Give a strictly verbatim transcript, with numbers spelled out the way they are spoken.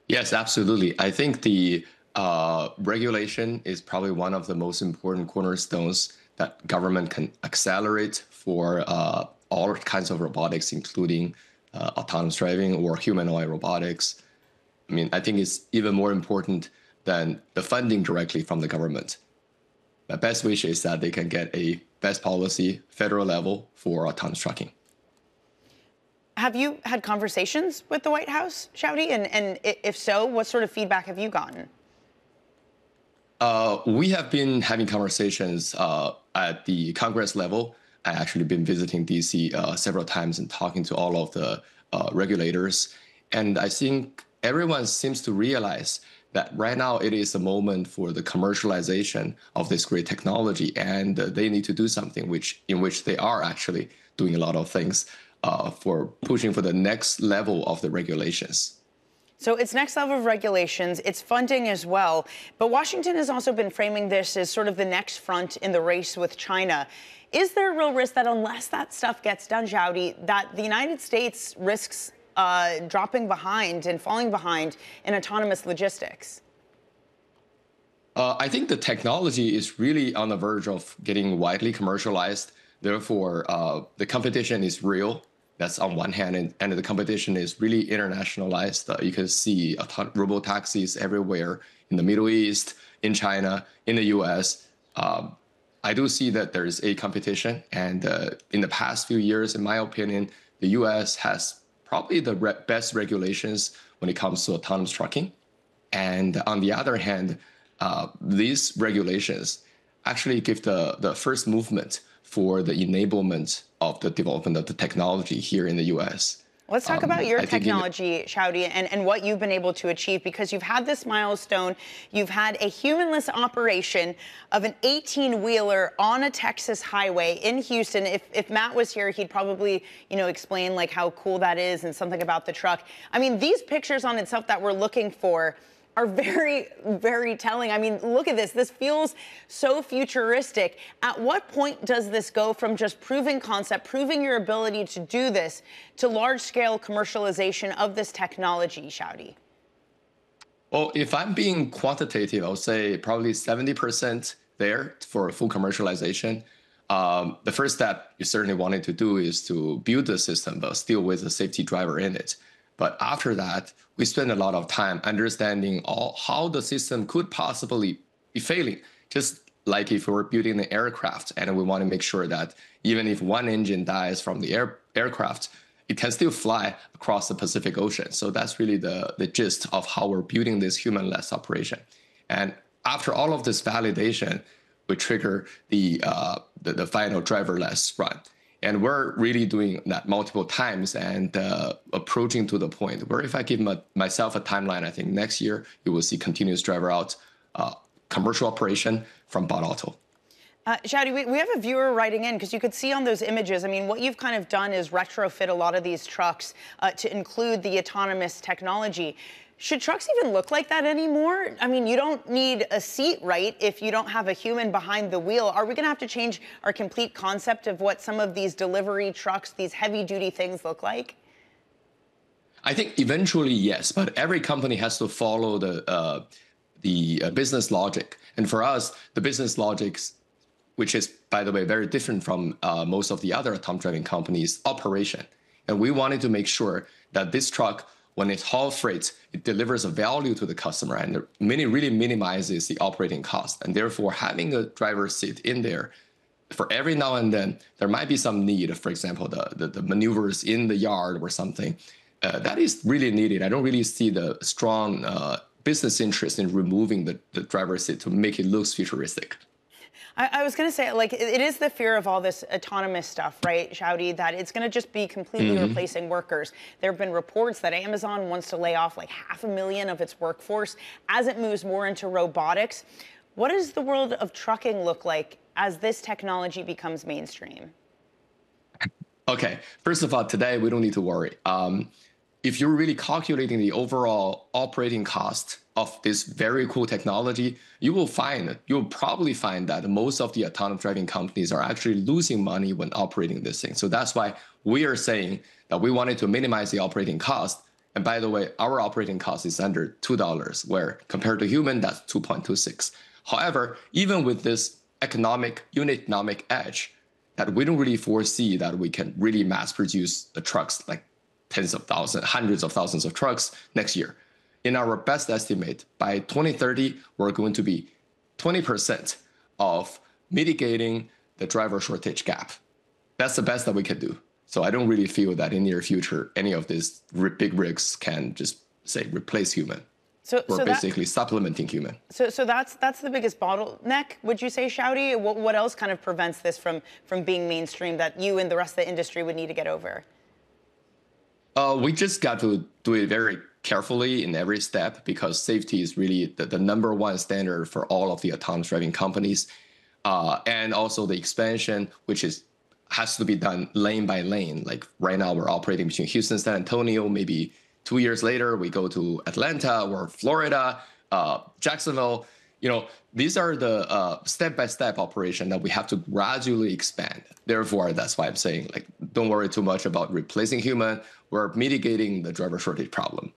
Yes, absolutely. I think the uh, regulation is probably one of the most important cornerstones that government can accelerate for uh, all kinds of robotics, including uh, autonomous driving or humanoid robotics. I mean, I think it's even more important than the funding directly from the government. My best wish is that they can get a best policy federal level for autonomous trucking. Have you had conversations with the White House, Xiaodi? And, and if so, what sort of feedback have you gotten? Uh, we have been having conversations uh, at the Congress level. I actually been visiting D C uh, several times and talking to all of the uh, regulators. And I think everyone seems to realize that right now it is a moment for the commercialization of this great technology, and uh, they need to do something which in which they are actually doing a lot of things uh, for pushing for the next level of the regulations. So it's next level of regulations, it's funding as well. But Washington has also been framing this as sort of the next front in the race with China. Is there a real risk that unless that stuff gets done, Xiaodi, that the United States risks uh, dropping behind and falling behind in autonomous logistics? Uh, I think the technology is really on the verge of getting widely commercialized. Therefore, uh, the competition is real. That's on one hand, and, and the competition is really internationalized. Uh, you can see a ton, robo taxis everywhere in the Middle East, in China, in the U S. Um, I do see that there is a competition, and uh, in the past few years, in my opinion, the U S has probably the re best regulations when it comes to autonomous trucking. And on the other hand, uh, these regulations actually give the, the first movement for the enablement of the development of the technology here in the U S. Let's talk Um, about your I think technology, Xiaodi, and, and what you've been able to achieve, because you've had this milestone. You've had a humanless operation of an eighteen-wheeler on a Texas highway in Houston. If, if Matt was here, he'd probably, you know, explain like how cool that is and something about the truck. I mean, these pictures on itself that we're looking for are very, very telling. I mean, look at this. This feels so futuristic. At what point does this go from just proving concept, proving your ability to do this, to large-scale commercialization of this technology, Xiaodi? Well, if I'm being quantitative, I would say probably seventy percent there for full commercialization. Um, the first step you certainly wanted to do is to build the system, but still with a safety driver in it. But after that, we spend a lot of time understanding all, how the system could possibly be failing, just like if we were building an aircraft and we want to make sure that even if one engine dies from the air, aircraft, it can still fly across the Pacific Ocean. So that's really the, the gist of how we're building this humanless operation. And after all of this validation, we trigger the, uh, the, the final driverless run. And we're really doing that multiple times and uh, approaching to the point where if I give my, myself a timeline, I think next year you will see continuous driver out uh, commercial operation from Bot Auto. Uh, Xiaodi, we, we have a viewer writing in, because you could see on those images, I mean, what you've kind of done is retrofit a lot of these trucks uh, to include the autonomous technology. Should trucks even look like that anymore? I mean, you don't need a seat, right, if you don't have a human behind the wheel. Are we going to have to change our complete concept of what some of these delivery trucks, these heavy-duty things look like? I think eventually, yes, but every company has to follow the, uh, the uh, business logic. And for us, the business logic, which is, by the way, very different from uh, most of the other autonomous driving companies, operation. And we wanted to make sure that this truck, when it hauls freight, it delivers a value to the customer and it really minimizes the operating cost. And therefore, having a driver's seat in there, for every now and then, there might be some need, for example, the, the, the maneuvers in the yard or something. Uh, that is really needed. I don't really see the strong uh, business interest in removing the, the driver's seat to make it look futuristic. I, I was going to say, like, it, it is the fear of all this autonomous stuff, right, Xiaodi, that it's going to just be completely mm-hmm. replacing workers. There have been reports that Amazon wants to lay off like half a million of its workforce as it moves more into robotics. What does the world of trucking look like as this technology becomes mainstream? Okay, first of all, today we don't need to worry. Um, if you're really calculating the overall operating cost of this very cool technology, you will find, you'll probably find that most of the autonomous driving companies are actually losing money when operating this thing. So that's why we are saying that we wanted to minimize the operating cost And by the way, our operating cost is under two dollars, where compared to human, that's two point two six. However, even with this economic, unit economic edge, that we don't really foresee that we can really mass produce the trucks, like tens of thousands, hundreds of thousands of trucks next year. In our best estimate, by twenty thirty, we're going to be twenty percent of mitigating the driver shortage gap. That's the best that we can do. So I don't really feel that in the near future, any of these big rigs can just say replace human. So, We're so basically that, supplementing human. So, so that's that's the biggest bottleneck, would you say, Xiaodi? What, what else kind of prevents this from from being mainstream that you and the rest of the industry would need to get over? Uh, we just got to do it very carefully in every step, because safety is really the, the number one standard for all of the autonomous driving companies, uh, and also the expansion, which is has to be done lane by lane. Like right now, we're operating between Houston, San Antonio, maybe. Two years later, we go to Atlanta or Florida, uh, Jacksonville. You know, these are the uh, step-by-step operation that we have to gradually expand. Therefore, that's why I'm saying, like, don't worry too much about replacing human. We're mitigating the driver shortage problem.